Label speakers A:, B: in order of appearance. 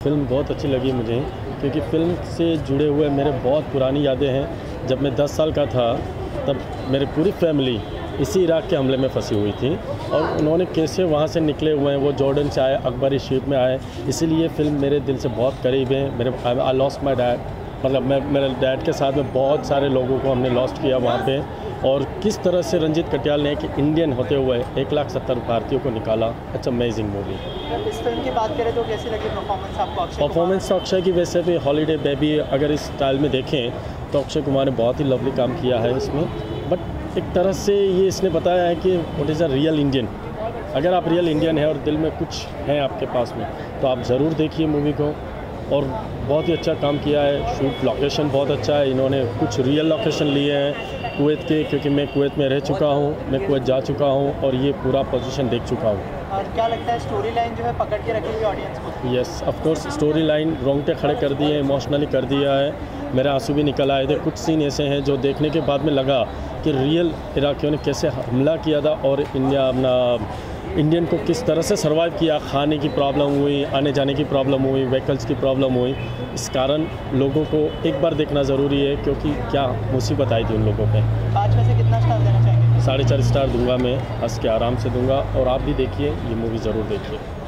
A: Film बहुत अच्छी लगी मुझे क्योंकि फ़िल्म से जुड़े हुए मेरे बहुत पुरानी यादें हैं। जब मैं 10 साल का था तब मेरी पूरी फैमिली इसी इराक़ के हमले में फंसी हुई थी और उन्होंने कैसे वहाँ से निकले हुए हैं, वो जॉर्डन से आए, अकबरी शिप में आए, इसीलिए फ़िल्म मेरे दिल से बहुत करीब है। मेरे आई लॉस्ट माई डैड, मतलब मैं मेरे डैड के साथ में बहुत सारे लोगों को हमने लॉस्ट किया वहाँ पे, और किस तरह से रंजीत कटियाल ने एक इंडियन होते हुए 1,70,000 भारतीयों को निकाला। It's amazing movie.
B: इस फिल्म की बात करें तो कैसी लगी परफॉर्मेंस आपको?
A: परफॉर्मेंस तो अक्षय की वैसे भी हॉलीडे बेबी अगर इस स्टाइल में देखें तो अक्षय कुमार ने बहुत ही लवली काम किया है इसमें। बट एक तरह से ये इसने बताया है कि what is a real Indian. अगर आप रियल इंडियन है और दिल में कुछ है आपके पास में तो आप ज़रूर देखिए मूवी को। और बहुत ही अच्छा काम किया है, शूट लोकेशन बहुत अच्छा है, इन्होंने कुछ रियल लोकेशन लिए हैं कुवैत के, क्योंकि मैं कुवैत में रह चुका हूँ, मैं कुवैत जा चुका हूँ और ये पूरा पोजीशन देख चुका हूँ।
B: और क्या लगता है स्टोरी लाइन जो है पकड़ के रखी हुई ऑडियंस को?
A: Yes of course, story line रोंगटे खड़े कर दिए, इमोशनली कर दिया है, मेरे आंसू भी निकल आए थे। कुछ सीन ऐसे हैं जो देखने के बाद में लगा कि रियल इराकियों ने कैसे हमला किया था और इंडियन को किस तरह से सर्वाइव किया। खाने की प्रॉब्लम हुई, आने जाने की प्रॉब्लम हुई, व्हीकल्स की प्रॉब्लम हुई। इस कारण लोगों को एक बार देखना ज़रूरी है क्योंकि क्या मुसीबत आई थी उन लोगों पे।
B: 5 में से कितना स्टार देना चाहेंगे?
A: 4.5 स्टार दूंगा मैं, हंस के आराम से दूंगा। और आप भी देखिए, ये मूवी ज़रूर देखिए।